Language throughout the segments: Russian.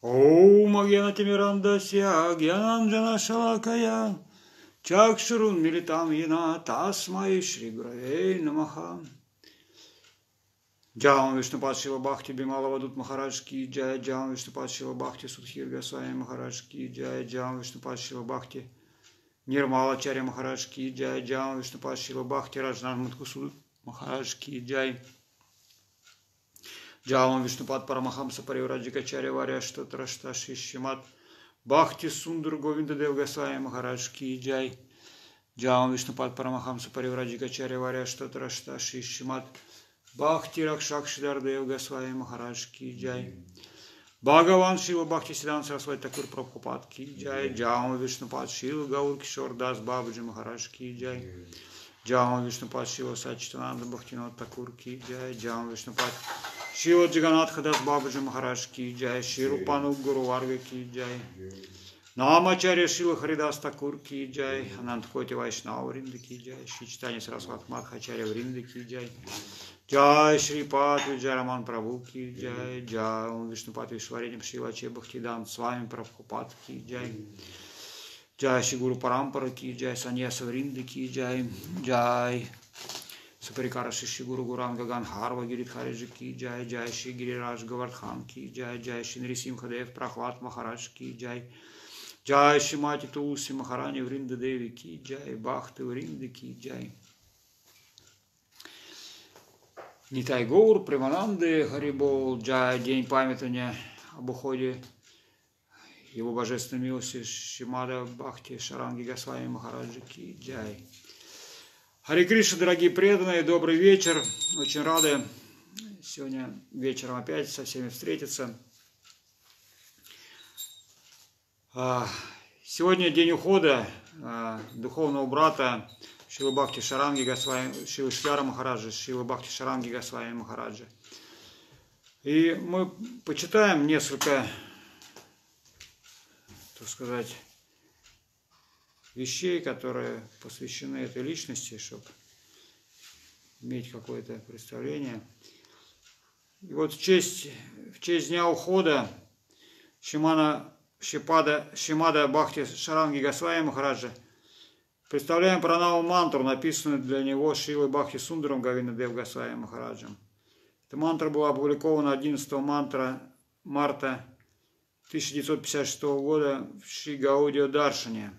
Om Agyanatimirandasya Gyananjana Shalakaya Chakshurun Militam Yena Tasmai Shri Gurave Namaha. Джаун Вишнупад Шила Бхакти Бимала Вадут Махарадж Ки Джай, Джаун Вишнупад Шила Бхакти Судхир Госвами Махарадж Ки Джай, Джаун Вишнупад Шила Бхакти Нирмала Чаря Махарадж Ки Джай, Джаун Вишнупад Шила Бхакти Раджнан Маткусуд Махарадж Ки Джай, Джаун Вишнупад Парамахамса Паривраджика Чаря Варя Штатрашта Шишимат Бхакти Сундар Говинда Дев Госвами Махарадж Ки Джай, Джаун Вишнупад Парамахамса Паривраджика Чаря Варя Штатрашта Шишимат Бхакти Ракшак Шидардев Госвами Махарадж Ки Джай, Бхагаван Шила Бхакти Сидан Сарасвати Такур Прабхупад Ки Джай, Джаун Вишнупад Шила Гаур Кишор Дас Бабаджи Махарадж Ки Джай, Джаун Вишнупад Шила Сачитананда Бхактинот Такур Ки Джай, Джаун Вишнупад Шила Джиганатха Дас Бабаджи Махарадж Ки Джай, Ширупану Гуру Варга Ки Джай, Намачарья Шила Харидас Такур Ки Джай, Анандхоти Вайшнава Вринда Ки Джай, Шри Чайтанья Сарасвати Мадхачарья Вринда Ки Джай, Джай Шри Пад Виджай Раман Прабху Ки Джай, Джай Вишнупад Вишвареням Шилаче Бхактидан с вами Прабхупад Ки Джай, Джай Шри Гуру Парампара Ки Джай, Саньяса Вринда Ки Джай, Джай Сапарикара Шри Гуру Гуранга Ганхарва Гиридхариджи Ки Джай, Джай Шри Гирирадж Гавардхан Ки Джай, Джай Шри Нрисимхадев Прахлад Махарадж Ки Джай, Джай Шри Мати Тулси Махарани Вринда Деви Ки Джай, Бхакти Вринда Ки Джай, Нитай Гаур, Премананды, Харибол, Джай, день памятования об уходе его божественной милости Шримада Бхакти Шаранги Госвами Махараджи Ки Джай. Харе Кришна, дорогие преданные, добрый вечер. Очень рады сегодня вечером опять со всеми встретиться. Сегодня день ухода духовного брата Шилы Бхакти Шаранги Госвами, Шилы Шкара Махараджа, Шилы Бхакти Шаранги Госвами Махараджа. И мы почитаем несколько, так сказать, вещей, которые посвящены этой личности, чтобы иметь какое-то представление. И вот в честь дня ухода Шримада Бхакти Шаранги Госвами Махараджа представляем пранаву мантру, написанную для него Шрилой Бхакти Сундаром Говинда Дев Госвами Махараджем. Эта мантра была опубликована 11 марта 1956 года в Шри Гаудио Даршане.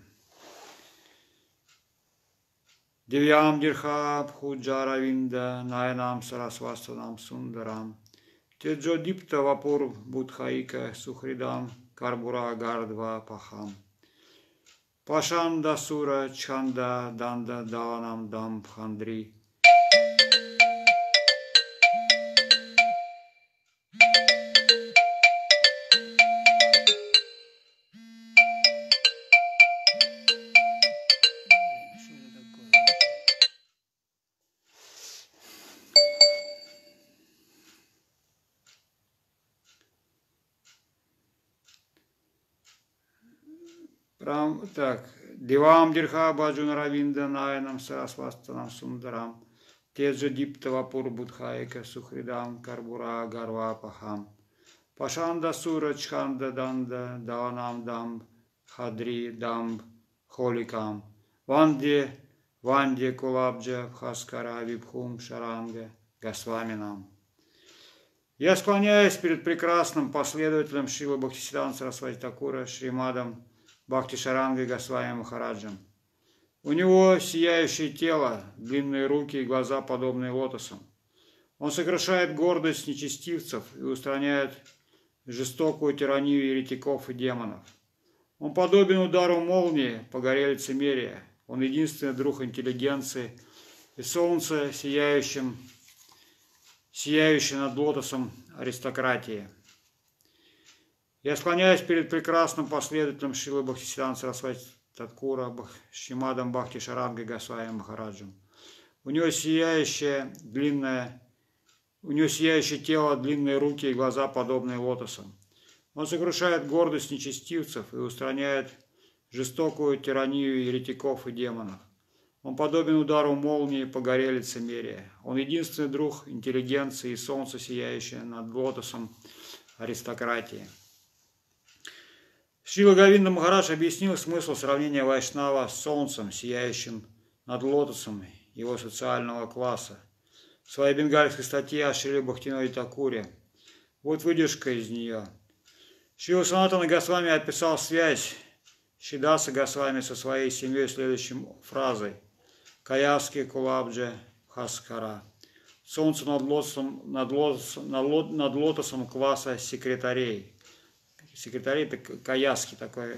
Дивьям Дирха Бхуджара Винда Наянам Сарасвастанам Сундарам Теджо Дипта Вапур Будхаика Сухридам Карбура Гардва Пахам Пашанда Сура Чханда Данда Даланам Дам Пхандри. Так, Дивам Дирха Баджуна Равинда Наянам Сарасвастанам Сундарам Теджа Диптава Пурбудхайка Сухридам Карбура Гарва Пахам Пашанда Сура Чханда Данда Даланам Дамб Хадри Дамб Холикам Ванде Кулабджа Бхаскара Вибхум Шаранга Госваминам. Я склоняюсь перед прекрасным последователем Шрилы Бхактисиданта Сарасвати Такура Шримадом Бхакти Шаранги Госвами Махараджем. У него сияющее тело, длинные руки и глаза, подобные лотосам. Он сокращает гордость нечестивцев и устраняет жестокую тиранию еретиков и демонов. Он подобен удару молнии по горе лицемерия. Он единственный друг интеллигенции и солнце, сияющее над лотосом аристократии. Я склоняюсь перед прекрасным последователем Шрилы Бхактисиданта Сарасвати Такура Шримадом Бхакти Шаранги Госвами Махараджем. У него сияющее тело, длинные руки и глаза, подобные лотосам. Он сокрушает гордость нечестивцев и устраняет жестокую тиранию еретиков и демонов. Он подобен удару молнии по горе лицемерия. Он единственный друг интеллигенции и солнце, сияющее над лотосом аристократии. Шрила Говинда Махарадж объяснил смысл сравнения Вайшнава с солнцем, сияющим над лотосом его социального класса в своей бенгальской статье о Шриле Бхактивиноде Такуре. Вот выдержка из нее. Шрила Санатана Госвами описал связь Шридаса Госвами со своей семьей следующей фразой: «Каяски Кулабджа Хаскара». Солнце над лотосом класса секретарей. Секретари – это каяски, такая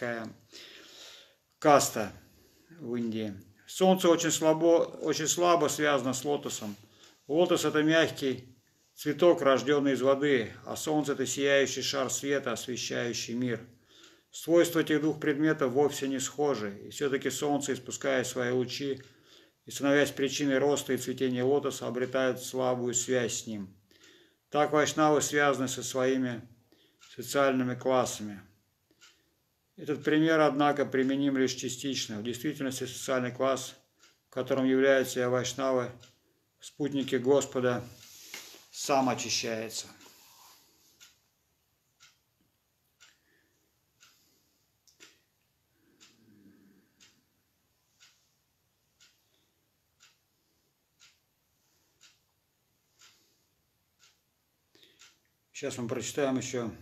каста в Индии. Солнце очень слабо связано с лотосом. Лотос – это мягкий цветок, рожденный из воды, а солнце – это сияющий шар света, освещающий мир. Свойства этих двух предметов вовсе не схожи, и все-таки солнце, испуская свои лучи и становясь причиной роста и цветения лотоса, обретают слабую связь с ним. Так вайшнавы связаны со своими социальными классами. Этот пример, однако, применим лишь частично. В действительности социальный класс, в котором являются вайшнавы, спутники Господа, сам очищается. Сейчас мы прочитаем еще,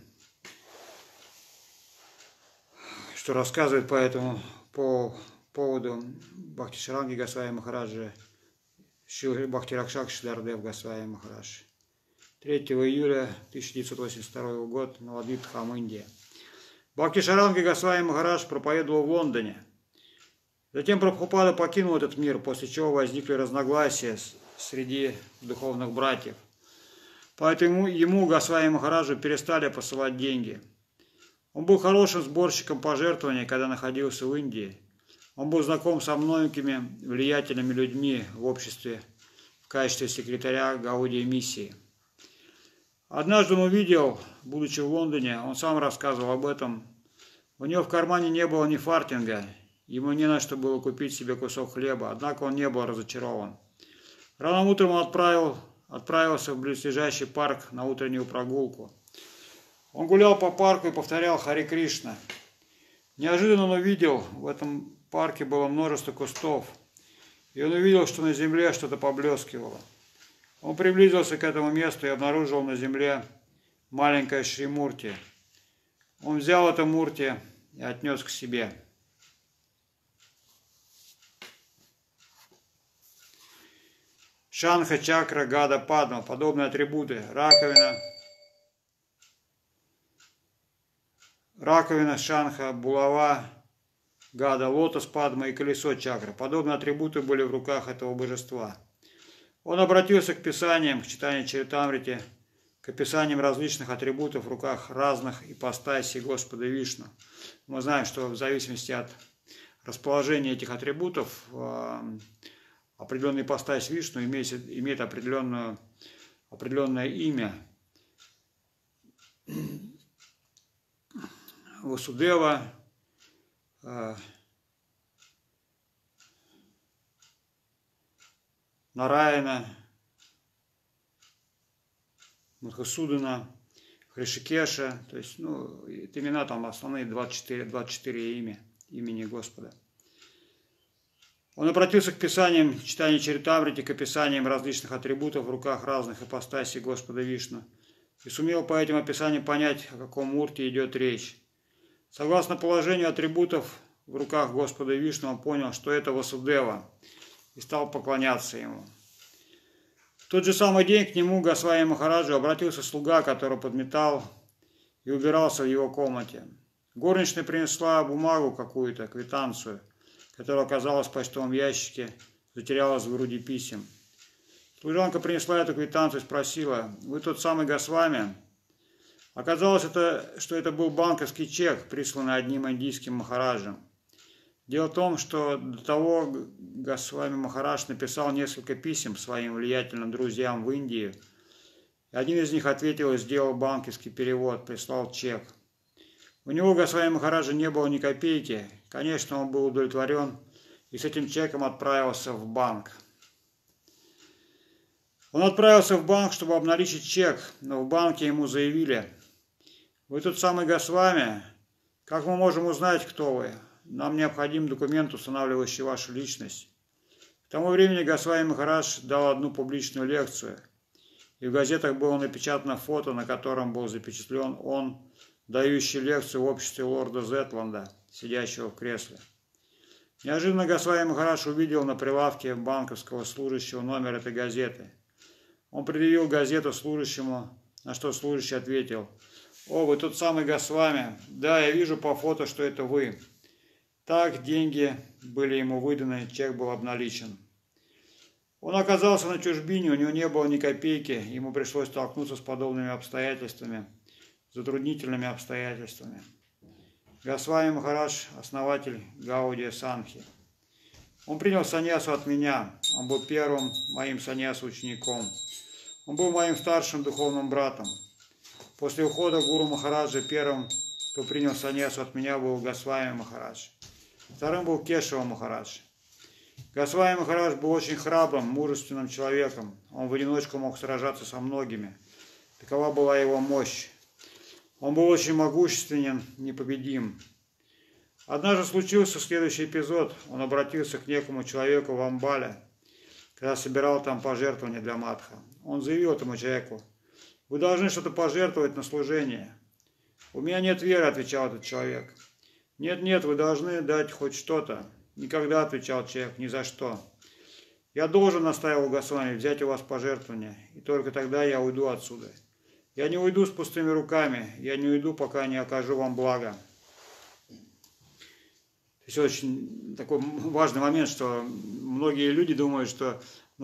что рассказывает по поводу Бхакти Шаранги Госвами Махараджа Шри Бхакти Ракшак Шидардев Госвами Махарадж. 3 июля 1982 год, Навадвипхам, Индия. Бхакти Шаранги Госвами Махарадж проповедовал в Лондоне. Затем Прабхупада покинул этот мир, после чего возникли разногласия среди духовных братьев. Поэтому ему, Госвами Махараджу, перестали посылать деньги. Он был хорошим сборщиком пожертвований, когда находился в Индии. Он был знаком со многими влиятельными людьми в обществе в качестве секретаря Гаудия миссии. Однажды он увидел, будучи в Лондоне, он сам рассказывал об этом, у него в кармане не было ни фартинга, ему не на что было купить себе кусок хлеба, однако он не был разочарован. Рано утром он отправился в близлежащий парк на утреннюю прогулку. Он гулял по парку и повторял Харе Кришна. Неожиданно он увидел, в этом парке было множество кустов, и он увидел, что на земле что-то поблескивало. Он приблизился к этому месту и обнаружил на земле маленькое Шри-мурти. Он взял это мурти и отнес к себе. Шанха, чакра, гада, падма, подобные атрибуты, раковина, шанха, булава, гада, лотос, падма и колесо чакра. Подобные атрибуты были в руках этого божества. Он обратился к писаниям, к читанию Чаритамрити, к описаниям различных атрибутов в руках разных ипостасей Господа Вишну. Мы знаем, что в зависимости от расположения этих атрибутов определенная ипостась Вишну имеет определенное имя. Васудева, Нараяна, Мадхусудана, Хришикеша. То есть, это имена там основные 24 имени Господа. Он обратился к писаниям, читанию Чаритамрити, к описаниям различных атрибутов в руках разных ипостасей Господа Вишну и сумел по этим описаниям понять, о каком мурте идет речь. Согласно положению атрибутов в руках Господа Вишну, он понял, что это Васудева, и стал поклоняться ему. В тот же самый день к нему, Госвами Махараджу, обратился слуга, который подметал и убирался в его комнате. Горничная принесла бумагу какую-то, квитанцию, которая оказалась в почтовом ящике, затерялась в груди писем. Служанка принесла эту квитанцию и спросила: «Вы тот самый Госвами?» Оказалось, что это был банковский чек, присланный одним индийским махараджем. Дело в том, что до того Госвами Махарадж написал несколько писем своим влиятельным друзьям в Индии. Один из них ответил и сделал банковский перевод, прислал чек. У него, Госвами Махараджа, не было ни копейки. Конечно, он был удовлетворен и с этим чеком отправился в банк. Он отправился в банк, чтобы обналичить чек, но в банке ему заявили: «Вы тот самый Госвами, Как мы можем узнать, кто вы? Нам необходим документ, устанавливающий вашу личность. К тому времени Госвами Махарадж дал одну публичную лекцию, и в газетах было напечатано фото, на котором был запечатлен он, дающий лекцию в обществе лорда Зетланда, сидящего в кресле. Неожиданно Госвами Махарадж увидел на прилавке банковского служащего номер этой газеты. Он предъявил газету служащему, на что служащий ответил: «О, вы тот самый Госвами. Да, я вижу по фото, что это вы». Так деньги были ему выданы, чек был обналичен. Он оказался на чужбине, у него не было ни копейки, ему пришлось столкнуться с подобными обстоятельствами, затруднительными обстоятельствами. Госвами Махарадж – основатель Гаудия Санхи. Он принял саньясу от меня, он был первым моим саньясу-учеником. Он был моим старшим духовным братом. После ухода Гуру Махараджа первым, кто принял саньясу от меня, был Госвами Махарадж. Вторым был Кешава Махарадж. Госвами Махарадж был очень храбрым, мужественным человеком. Он в одиночку мог сражаться со многими. Такова была его мощь. Он был очень могущественен, непобедим. Однажды случился следующий эпизод. Он обратился к некому человеку в Амбале, когда собирал там пожертвования для Мадха. Он заявил этому человеку: «Вы должны что-то пожертвовать на служение». «У меня нет веры», — отвечал этот человек. «Нет, вы должны дать хоть что-то». «Никогда», — отвечал человек, — «ни за что». «Я должен», — настаивал Госвами, — «взять у вас пожертвования, и только тогда я уйду отсюда. Я не уйду с пустыми руками, я не уйду, пока не окажу вам благо». То есть очень такой важный момент, что многие люди думают, что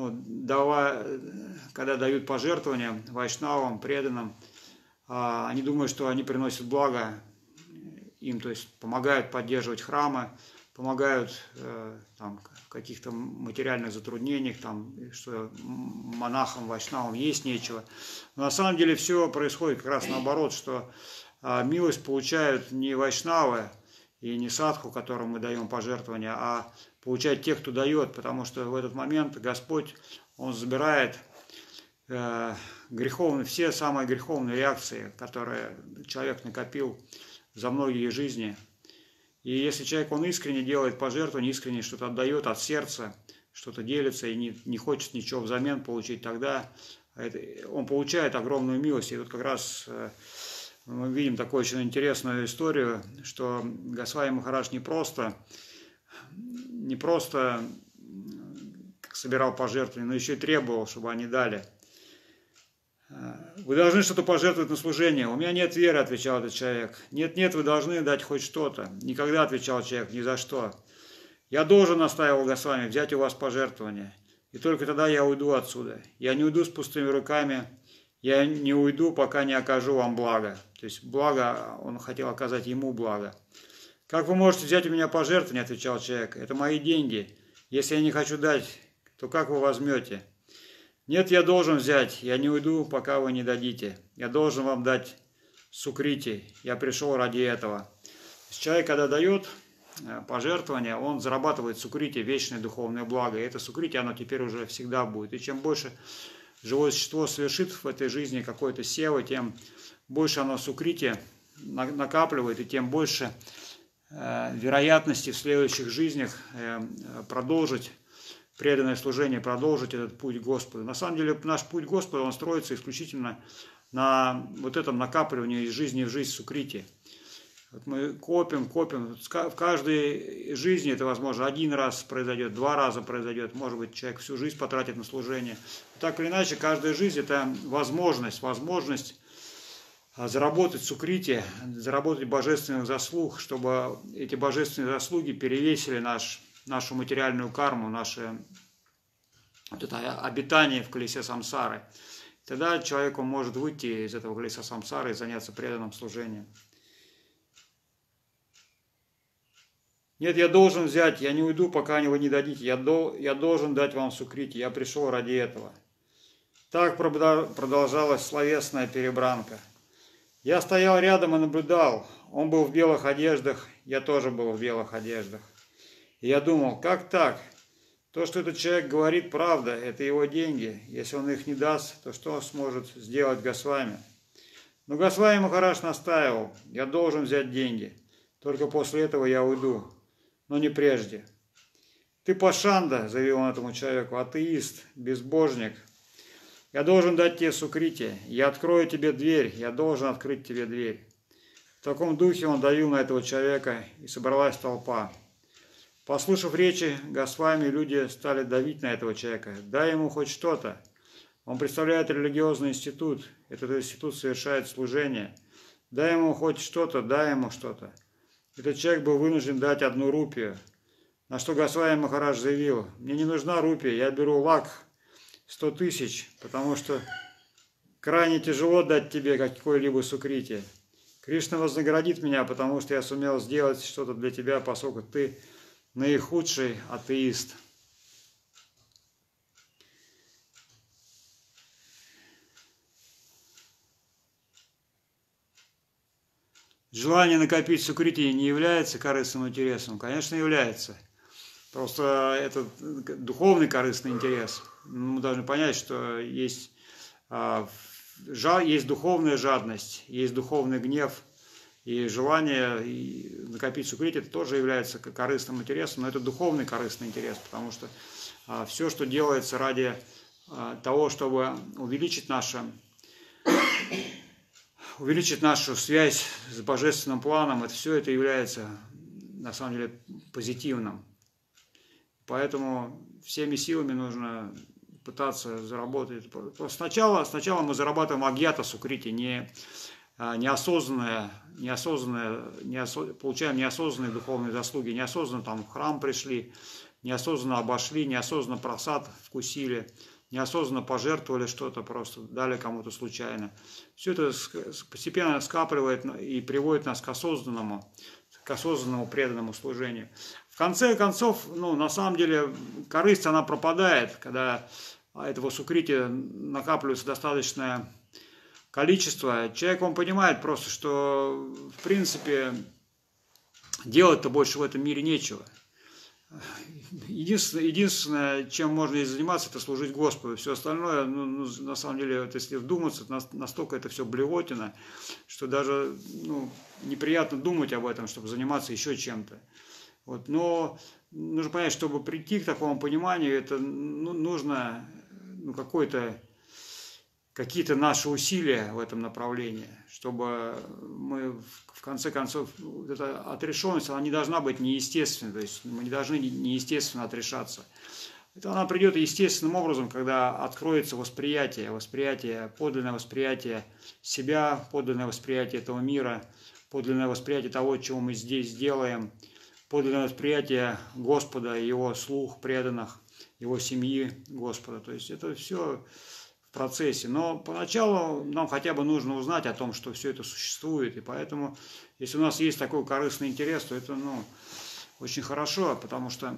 когда дают пожертвования вайшнавам, преданным, они думают, что они приносят благо им, то есть помогают поддерживать храмы, помогают там, в каких-то материальных затруднениях, там, что монахам, вайшнавам есть нечего. Но на самом деле все происходит как раз наоборот, что милость получают не вайшнавы и не садху, которым мы даем пожертвования, а получают те, кто дает, потому что в этот момент Господь, Он забирает все самые греховные реакции, которые человек накопил за многие жизни. И если человек, он искренне делает пожертвование, искренне что-то отдает от сердца, что-то делится и не хочет ничего взамен получить, тогда он получает огромную милость. И тут как раз мы видим такую очень интересную историю, что Госвами Махарадж не просто собирал пожертвования, но еще и требовал, чтобы они дали. «Вы должны что-то пожертвовать на служение». «У меня нет веры», — отвечал этот человек. «Нет, вы должны дать хоть что-то». «Никогда», — отвечал человек, — «ни за что». «Я должен», — настаивал Госвами, — «взять у вас пожертвования, и только тогда я уйду отсюда. Я не уйду с пустыми руками, я не уйду, пока не окажу вам благо». То есть благо, он хотел оказать ему благо. «Как вы можете взять у меня пожертвования?» — отвечал человек. «Это мои деньги. Если я не хочу дать, то как вы возьмете?» «Нет, я должен взять, я не уйду, пока вы не дадите. Я должен вам дать сукрити, я пришел ради этого». Человек, когда дает пожертвования, он зарабатывает сукрити, вечное духовное благо. И это сукрити, оно теперь уже всегда будет. И чем больше живое существо совершит в этой жизни какой-то севы, тем больше оно сукрити накапливает, и тем больше вероятности в следующих жизнях продолжить преданное служение, продолжить этот путь Господу. На самом деле наш путь Господа, он строится исключительно на вот этом накапливании из жизни в жизнь сукрити. Вот мы копим. В каждой жизни это, возможно, один раз произойдет, 2 раза произойдет. Может быть, человек всю жизнь потратит на служение. Так или иначе, каждая жизнь – это возможность заработать сукрити, заработать божественных заслуг, чтобы эти божественные заслуги перевесили нашу материальную карму, наше вот это обитание в колесе самсары. Тогда человек может выйти из этого колеса самсары и заняться преданным служением. «Нет, я должен взять, я не уйду, пока вы не дадите. Я должен дать вам сукрити, я пришел ради этого». Так продолжалась словесная перебранка. Я стоял рядом и наблюдал. Он был в белых одеждах, я тоже был в белых одеждах. И я думал, как так? То, что этот человек говорит, правда, это его деньги. Если он их не даст, то что сможет сделать Госвами? Но Госвами Махарадж настаивал, я должен взять деньги. Только после этого я уйду, но не прежде. Ты пашанда, заявил он этому человеку, атеист, безбожник. Я должен дать тебе сукрити, я открою тебе дверь, я должен открыть тебе дверь. В таком духе он давил на этого человека, и собралась толпа. Послушав речи Госвами, люди стали давить на этого человека. Дай ему хоть что-то. Он представляет религиозный институт, этот институт совершает служение. Дай ему хоть что-то, дай ему что-то. Этот человек был вынужден дать 1 рупию. На что Госвами Махарадж заявил: мне не нужна рупия, я беру лакх 100 000, потому что крайне тяжело дать тебе какой-либо сукрити. Кришна вознаградит меня, потому что я сумел сделать что-то для тебя, поскольку ты наихудший атеист. Желание накопить сукрити не является корыстным интересом? Конечно, является. Просто это духовный корыстный интерес. Мы должны понять, что есть духовная жадность, есть духовный гнев, и желание накопить сукрити, это тоже является корыстным интересом, но это духовный корыстный интерес, потому что все, что делается ради того, чтобы увеличить нашу связь с божественным планом, это является на самом деле позитивным. Поэтому всеми силами нужно пытаться заработать. Сначала мы зарабатываем агьята сукрити, получаем неосознанные духовные заслуги, неосознанно там в храм пришли, неосознанно обошли, неосознанно просад вкусили, неосознанно пожертвовали что-то, просто дали кому-то случайно. Все это постепенно скапливает и приводит нас к осознанному преданному служению. В конце концов, на самом деле, корысть, она пропадает, когда этого сукрити накапливается достаточное количество. Человек, он понимает просто, что, в принципе, делать-то больше в этом мире нечего. Единственное, чем можно и заниматься, это служить Господу. Все остальное, на самом деле, если вдуматься, настолько это все блевотина, что даже неприятно думать об этом, чтобы заниматься еще чем-то. Но нужно понять, чтобы прийти к такому пониманию, это нужно какие-то наши усилия в этом направлении, чтобы мы, в конце концов, эта отрешенность, она не должна быть неестественной, то есть мы не должны неестественно отрешаться. Она придет естественным образом, когда откроется подлинное восприятие себя, подлинное восприятие этого мира, подлинное восприятие того, чего мы здесь делаем, подлинное восприятие Господа, Его слух преданных, Его семьи Господа. То есть это все в процессе. Но поначалу нам хотя бы нужно узнать о том, что все это существует. И поэтому, если у нас есть такой корыстный интерес, то это очень хорошо, потому что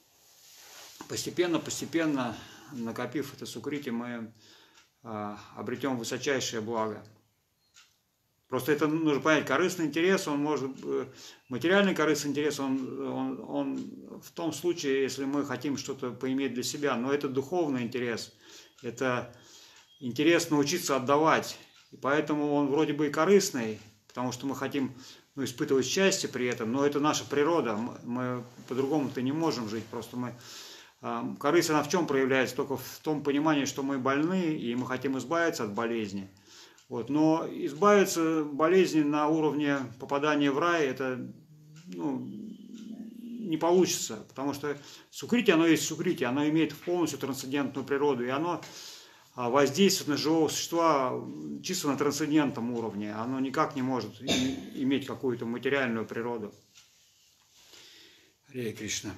постепенно, накопив это сукрити, мы обретем высочайшее благо. Просто это нужно понять, корыстный интерес, материальный корыстный интерес, он в том случае, если мы хотим что-то поиметь для себя, но это духовный интерес, это интерес научиться отдавать, и поэтому он вроде бы и корыстный, потому что мы хотим испытывать счастье при этом, но это наша природа, мы по-другому-то не можем жить, просто корысть, она в чем проявляется? Только в том понимании, что мы больны, и мы хотим избавиться от болезни. Но избавиться от болезни на уровне попадания в рай, это не получится, потому что сукрити, оно есть сукрити, оно имеет полностью трансцендентную природу, и оно воздействует на живого существа чисто на трансцендентном уровне, оно никак не может иметь какую-то материальную природу. Харе Кришна.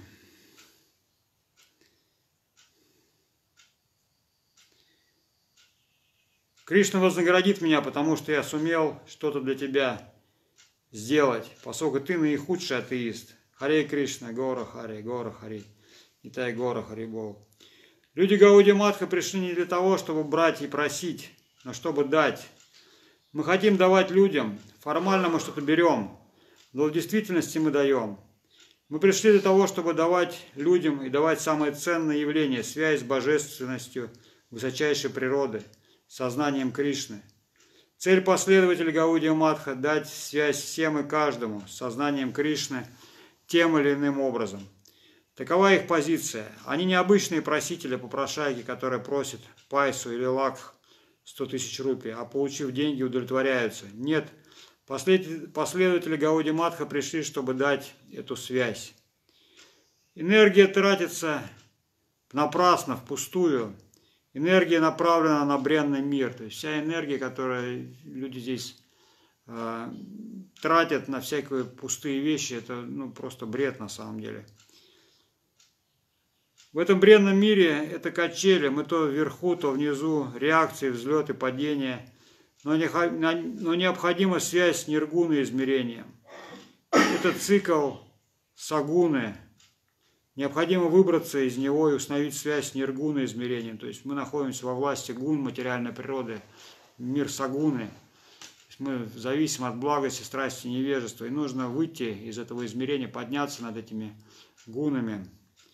Кришна вознаградит меня, потому что я сумел что-то для тебя сделать, поскольку ты наихудший атеист. Харе Кришна, Гора Харе, Нитай Гора Хари Бол. Люди Гауди Матха пришли не для того, чтобы брать и просить, но чтобы дать. Мы хотим давать людям, формально мы что-то берем, но в действительности мы даем. Мы пришли для того, чтобы давать людям и давать самое ценное явление, связь с божественностью высочайшей природы, сознанием Кришны. Цель последователей Гаудия Матха – дать связь всем и каждому с сознанием Кришны тем или иным образом. Такова их позиция. Они не обычные просители, попрошайки, которые просят пайсу или лакх 100 тысяч рупий, а получив деньги, удовлетворяются. Нет, последователи Гаудия Матха пришли, чтобы дать эту связь. Энергия тратится напрасно, впустую. Энергия направлена на бренный мир. То есть вся энергия, которую люди здесь тратят на всякие пустые вещи, это просто бред на самом деле. В этом бренном мире это качели, мы то вверху, то внизу, реакции, взлеты, падения. Но необходима связь с ниргуной измерением. Это цикл сагуны. Необходимо выбраться из него и установить связь с ниргуной измерением. То есть мы находимся во власти гун материальной природы, мир сагуны. Мы зависим от благости, страсти, невежества. И нужно выйти из этого измерения, подняться над этими гунами.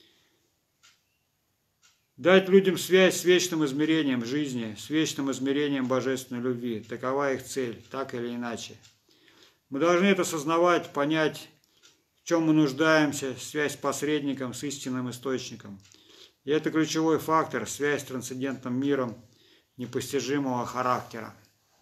Дать людям связь с вечным измерением жизни, с вечным измерением божественной любви. Такова их цель, так или иначе. Мы должны это осознавать, понять, в чем мы нуждаемся, связь с посредником, с истинным источником. И это ключевой фактор, связь с трансцендентным миром непостижимого характера.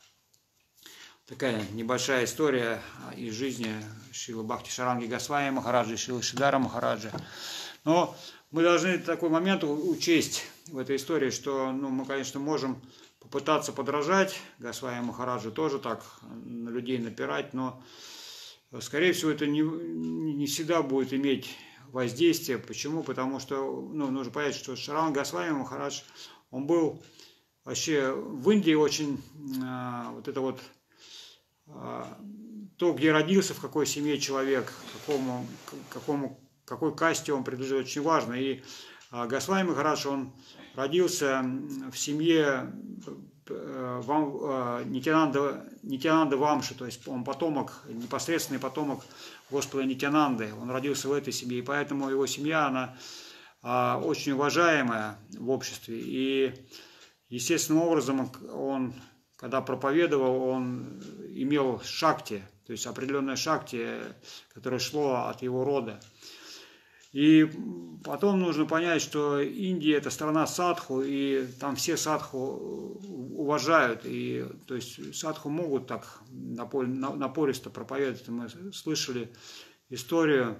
Такая небольшая история из жизни Шрилы Бхакти Саранги Госвами Махараджи, Шрилы Шридхара Махараджа. Но мы должны такой момент учесть в этой истории, что мы, конечно, можем попытаться подражать Госвами Махараджу, тоже так на людей напирать, но скорее всего, это не всегда будет иметь воздействие. Почему? Потому что нужно понять, что Шаранга Госвами Махарадж, он был вообще в Индии очень, то, где родился, в какой семье человек, какой касте он принадлежит, очень важно. И Госвами Махарадж, он родился в семье Нитьянанда Вамши, то есть он потомок, непосредственный потомок Господа Нитьянанды. Он родился в этой семье, и поэтому его семья, она очень уважаемая в обществе. И естественным образом он, когда проповедовал, он имел шакти, то есть определенное шакти, которое шло от его рода. И потом нужно понять, что Индия – это страна садху, и там все садху уважают. И, то есть садху могут так напористо проповедовать. Мы слышали историю,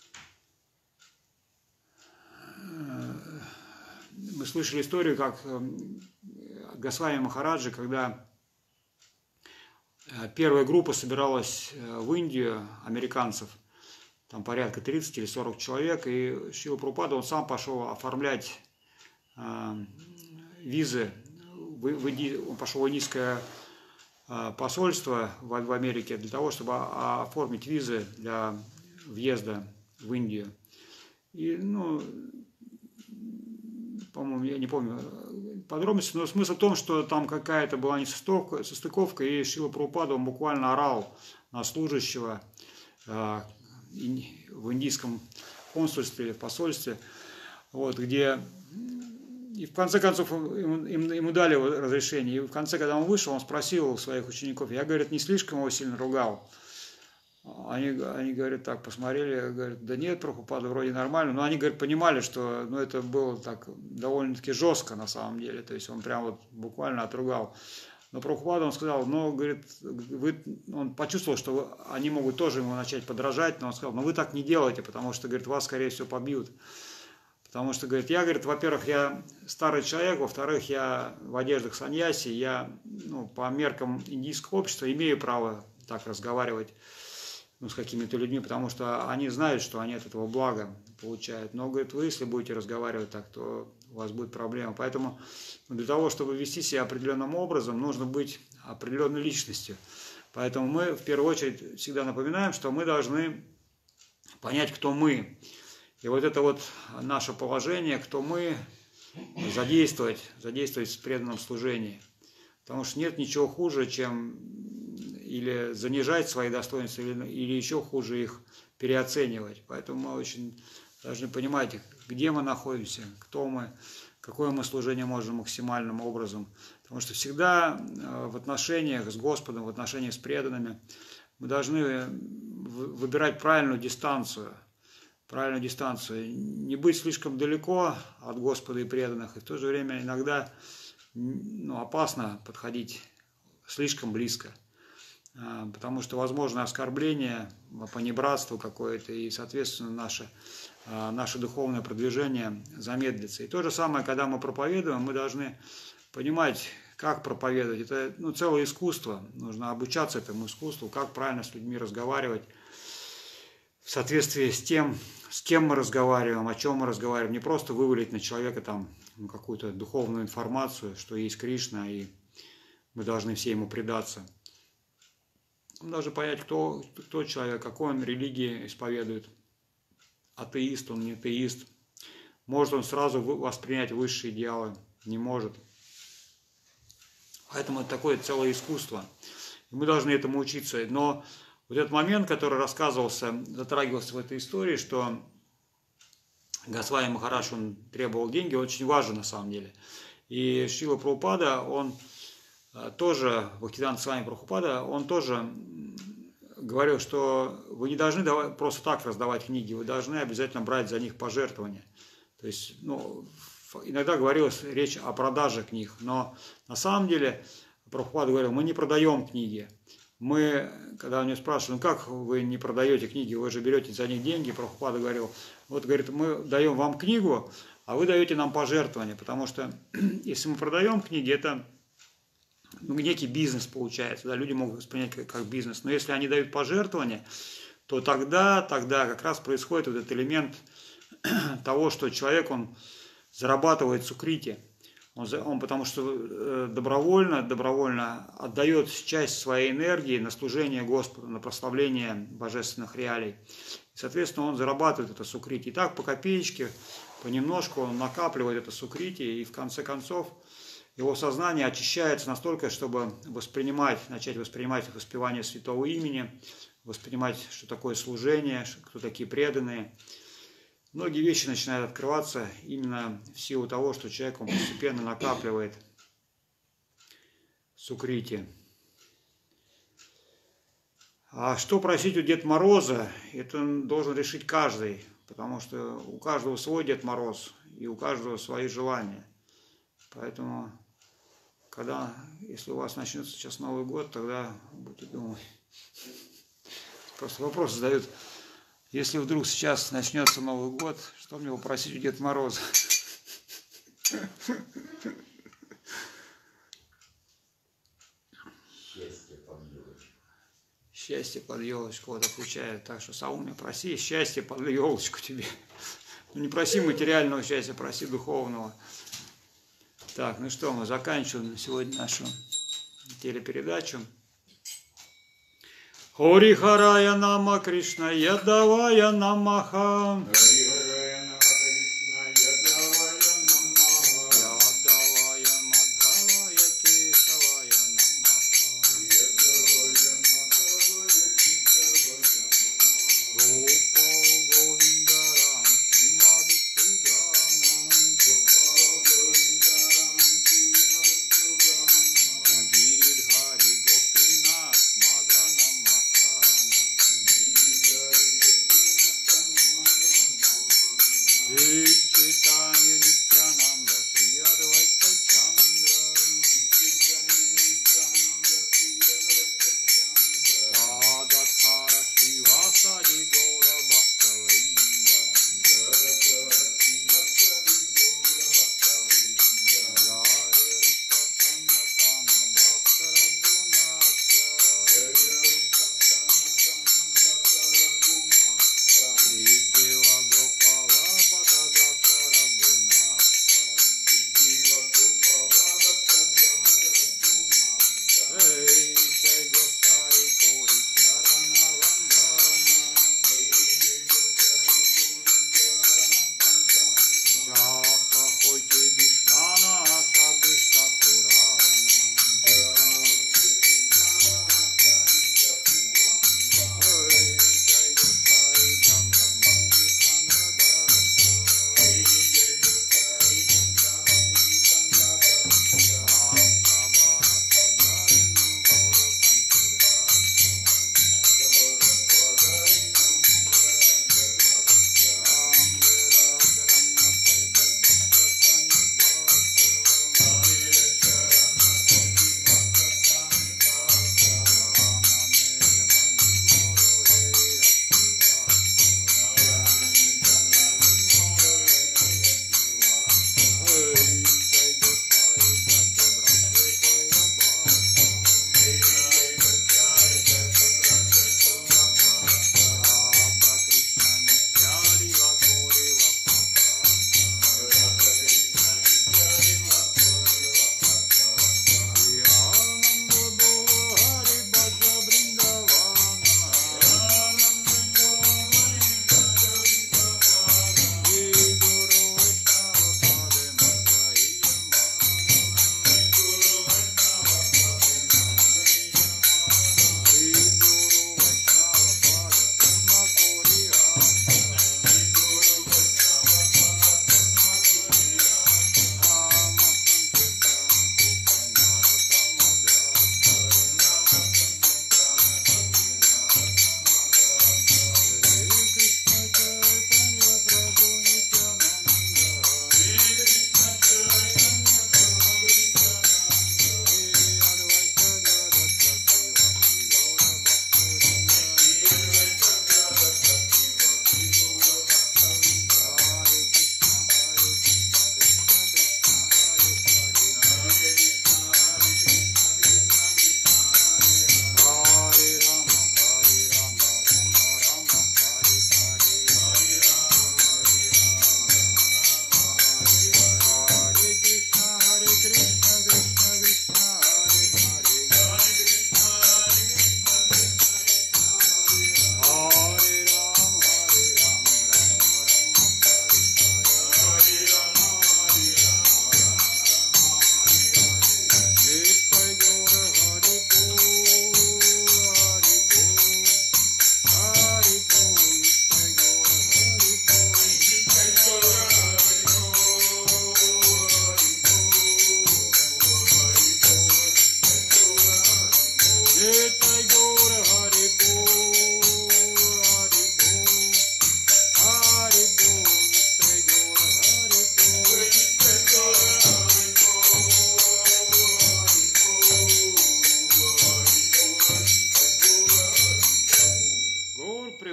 как Госвами Махараджи, когда первая группа собиралась в Индию, американцев, там порядка 30 или 40 человек, и Шрила Прабхупада, он сам пошел оформлять визы, он пошел в индийское посольство в Америке для того, чтобы оформить визы для въезда в Индию. И, по-моему, я не помню подробности, но смысл в том, что там какая-то была несостыковка, и Шрила Прабхупада, он буквально орал на служащего в индийском консульстве или в посольстве, где и в конце концов ему дали разрешение. И в конце, когда он вышел, он спросил у своих учеников, я, говорит, не слишком его сильно ругал. Они говорят, так, посмотрели, говорят, да нет, Прабхупада вроде нормально, но они, говорят, понимали, что это было так довольно-таки жестко на самом деле, то есть он прям буквально отругал. Но Прабхупада, он сказал, говорит, он почувствовал, что они могут тоже ему начать подражать, но он сказал, вы так не делайте, потому что, говорит, вас, скорее всего, побьют. Потому что, говорит, во-первых, я старый человек, во-вторых, я в одеждах саньяси, я, по меркам индийского общества имею право так разговаривать с какими-то людьми, потому что они знают, что они от этого блага получают. Но, говорит, вы, если будете разговаривать так, то у вас будет проблема. Поэтому для того, чтобы вести себя определенным образом, нужно быть определенной личностью. Поэтому мы, в первую очередь, всегда напоминаем, что мы должны понять, кто мы. И это наше положение, кто мы, задействовать в преданном служении. Потому что нет ничего хуже, чем или занижать свои достоинства, или еще хуже их переоценивать. Поэтому мы очень должны понимать, где мы находимся, кто мы, какое мы служение можем максимальным образом. Потому что всегда в отношениях с Господом, в отношениях с преданными мы должны выбирать правильную дистанцию, не быть слишком далеко от Господа и преданных, и в то же время иногда опасно подходить слишком близко, потому что возможно оскорбление, понебратство какое-то, и, соответственно, наше духовное продвижение замедлится. И то же самое, когда мы проповедуем, мы должны понимать, как проповедовать. Это целое искусство, нужно обучаться этому искусству, как правильно с людьми разговаривать, в соответствии с тем, с кем мы разговариваем, о чем мы разговариваем, не просто вывалить на человека какую-то духовную информацию, что есть Кришна, и мы должны все ему предаться. Мы должны понять, кто человек, какой он религии исповедует. Атеист он, не атеист. Может он сразу воспринять высшие идеалы? Не может. Поэтому это такое целое искусство. И мы должны этому учиться. Но вот этот момент, который затрагивался в этой истории, что Госвами Махарадж, он требовал деньги, очень важен на самом деле. И Шрила Прабхупада, он тоже, Бхактисиданта Свами Прабхупада, он тоже говорил, что вы не должны просто так раздавать книги, вы должны обязательно брать за них пожертвования. То есть, иногда говорилась речь о продаже книг, но на самом деле Прабхупада говорил, мы не продаем книги. Когда у него спрашивали, как вы не продаете книги, вы же берете за них деньги, Прабхупада говорил, говорит, мы даем вам книгу, а вы даете нам пожертвования, потому что если мы продаем книги, это некий бизнес получается, да, люди могут воспринять как бизнес, но если они дают пожертвования, то тогда как раз происходит вот этот элемент того, что человек, он зарабатывает сукрити, потому что добровольно отдает часть своей энергии на служение Господу, на прославление божественных реалий. И, соответственно, он зарабатывает это сукрити. И так по копеечке, понемножку он накапливает это сукрити, и в конце концов его сознание очищается настолько, чтобы начать воспринимать воспевание святого имени, воспринимать, что такое служение, кто такие преданные. Многие вещи начинают открываться именно в силу того, что человек постепенно накапливает сукрити. А что просить у Деда Мороза, это должен решить каждый, потому что у каждого свой Дед Мороз и у каждого свои желания. Поэтому, если у вас начнется сейчас Новый год, тогда будете думать. Просто вопрос задают. Если вдруг сейчас начнется Новый год, что мне попросить у Деда Мороза? Счастье под елочку, вот отвечает. Так что, Сауми, проси счастье под елочку тебе. Не проси материального счастья, проси духовного. Так, ну что, мы заканчиваем сегодня нашу телепередачу. Хори Харая Нама Кришна Ядавая Намаха.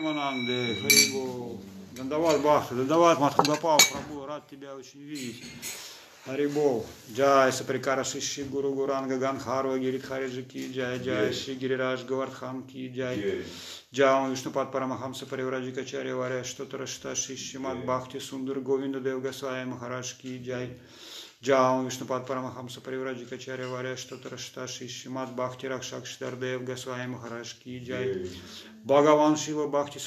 Примананды, Харибол. Дандават Бхакти, Дандават Мадхагапал, Прабу, рад тебя очень видеть. Харибол. Джай Саприкара Шиши Гуру Гуранга Ганхарва Гиридхариджи Ки Джай, Джай Ши Гирираж Гавардхан Ки Джай. Джаум Вишнупад Парамахамса Паривраджика Чарья Варя Штотарашта Шиши Мад Бхакти Сундар Говинда Дев Госвами Махарадж Ки Джай. Джаум Вишнупад Парамахамса Паривраджика Чарья Варя Штотарашта Шиши Мад Бхакти Ракшак Шидардев Госвами Махарадж Ки Джай. Бхагаван Шива Бхакти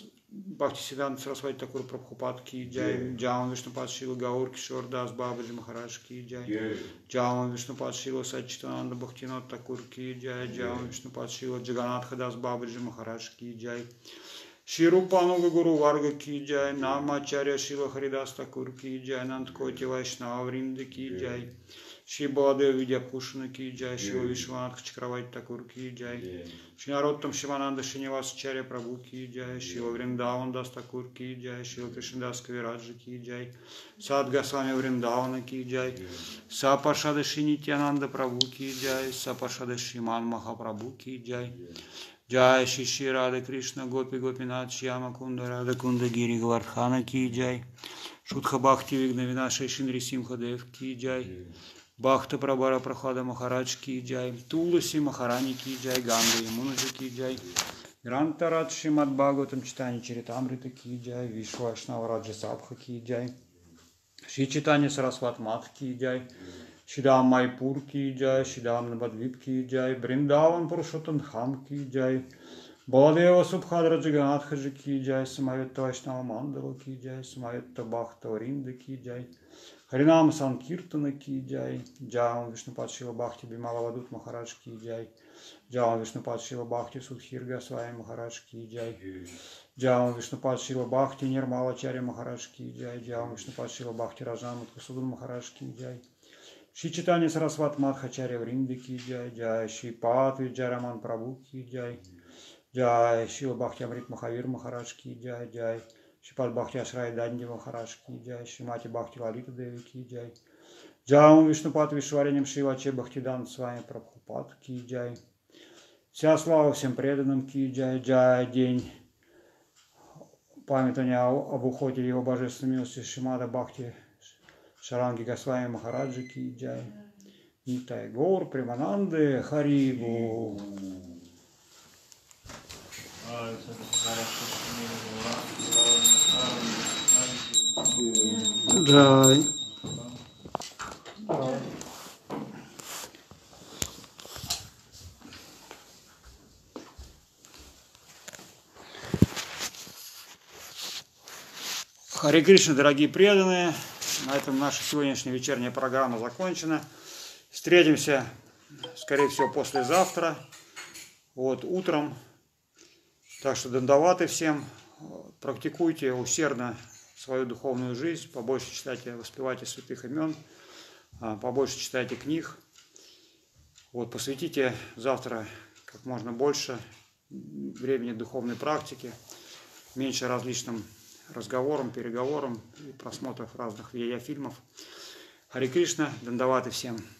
Сиданта Сарасвати Такур Прабхупад Ки Джай. Джаум Вишнупад Шила Гаур Кишор Дас Бабаджи Махарадж Ки Джай. Джаум Вишнупад Шила Сачитананда Бхактинат Такур Ки Джай. Джаум Вишнупад Шила Джаганатха Дас Бабаджи Махарадж Ки Джай. Ширупануга Гуру Варга Ки Джай. Намачарья Шила Харидас Такур Ки Джай. Нандкоти Вайшнава Вринда Ки Джай. Шри Баладев Видяпушина Ки Джай. Шива Вишванатха Чакравати Такур Ки Джай. Шри Нароттам Шивананда Шинивас Чарья Прабhu Ки Джай. Шива Вриндаван Дас Такур Ки Джай. Шива Кришнадас Кавираджи Ки Джай. Сад Госвами Вриндавана Ки Джай. Сапаршада Шинитянанда Прабhu Ки Джай. Сапаршада Шриман Махапрабhu Ки Джай. Джай Шиши Рада Кришна Гопи Гопинат Шьяма Кунда Рада Кунда Гири Гавардхана Ки Джай. Шутха Бхакти Вигнавина Шишин Симхадев Ки Джай. Бхакта Прабхара Прахлада Махарадж Ки Джай. Туласи Махарани Ки Джай. Ганга Ямунаджи Ки Джай. Грантарат Шримад Бхагаватам Читани Чаритамрита Ки Джай. Вишвашнава Раджа Сабха Ки Джай. Шри Читани Сарасват Мат Ки Джай. Шидам Майпур Ки Джай. Шидам Набадвип Ки Джай. Бриндаван Пурушоттам Дхам Ки Джай. Баладева Субхадра Джаганатхаджи Ки Джай. Самаветта Вайшнава Мандала Ки Джай. Самаветта Бхакта Вринда Ки Джай. Харинам Санкиртана Ки Джай. Джаум Вишнупад Шила Бхакти Бималавадут Махарадж Ки Джай. Джаум Вишнупад Шила Бхакти Судхир Госвами Махарадж Ки Джай. Джаум Вишнупад Шила Бхакти Нирмала Чарья Махарадж Ки Джай. Джаум Вишнупад Шила Бхакти Раджан Маткасудан Махарадж Ки Джай. Шри Читани Сарасват Мадхачарья Вринда Ки Джай. Джай Шри Пат Виджараман Прабhu Ки Джай. Джай Шила Бхакти Амрит Махавир Махарадж Ки Джай. Джай Шипад Бхакти Ашрай Данди Махарадж Ки Джай. Шримати Бхакти Лалита Деви Ки Джай. Джаум Вишнупад Вишваренем Шиваче Бхактидан с вами Прабхупад Ки Джай. Вся слава всем преданным Ки Джай. Джай день памятования об уходе его божественной милости Шримада Бхакти Шаранги Госвами Махараджи Ки Джай. Нитай Гор Примананды Харибу. Джай. Харе Кришна, дорогие преданные, на этом наша сегодняшняя вечерняя программа закончена. Встретимся, скорее всего, послезавтра, утром. Так что дандаваты всем, практикуйте усердно свою духовную жизнь, побольше читайте, воспевайте святых имен, побольше читайте книг. Посвятите завтра как можно больше времени духовной практике, меньше различным разговорам, переговорам и просмотров разных видеофильмов. Харе Кришна, дандаваты всем.